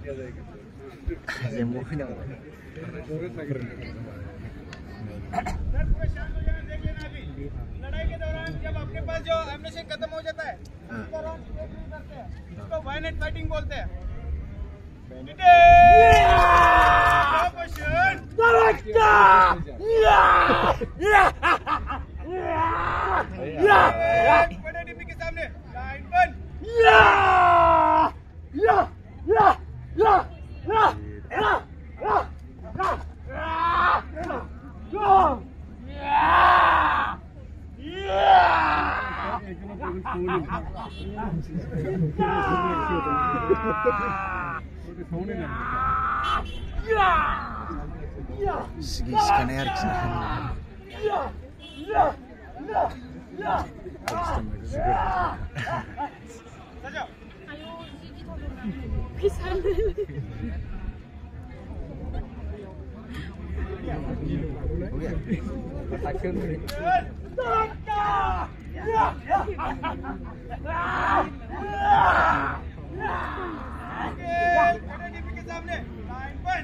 लड़ाई के दौरान जब आपके पास जो एम्यूनिशन खत्म हो जाता है उस दौरान करते हैं, इसको वायलेंट फाइटिंग बोलते हैं। बड़े डिब्बी के सामने लाइन बंद। Sige, scanner के सामने लाइन बंद।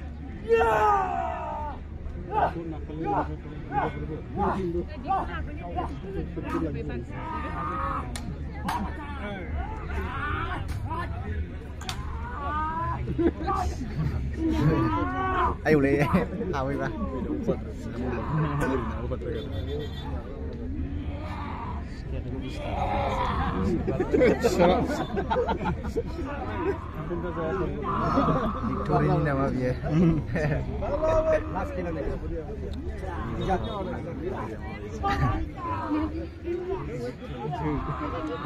Ayo le, awi ba? Victorin nama dia.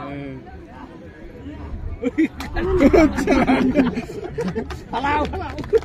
Hello.